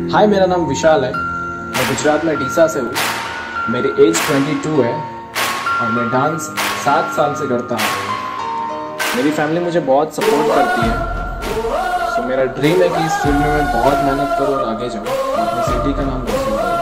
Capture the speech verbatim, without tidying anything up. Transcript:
हाय, मेरा नाम विशाल है। मैं गुजरात में डीसा से हूँ। मेरी एज बाईस है और मैं डांस सात साल से करता हूँ। मेरी फैमिली मुझे बहुत सपोर्ट करती है। सो मेरा ड्रीम है कि इस फील्ड में मैं बहुत मेहनत करूँ और आगे जाऊँ, अपनी सिटी का नाम रोशन करूँ।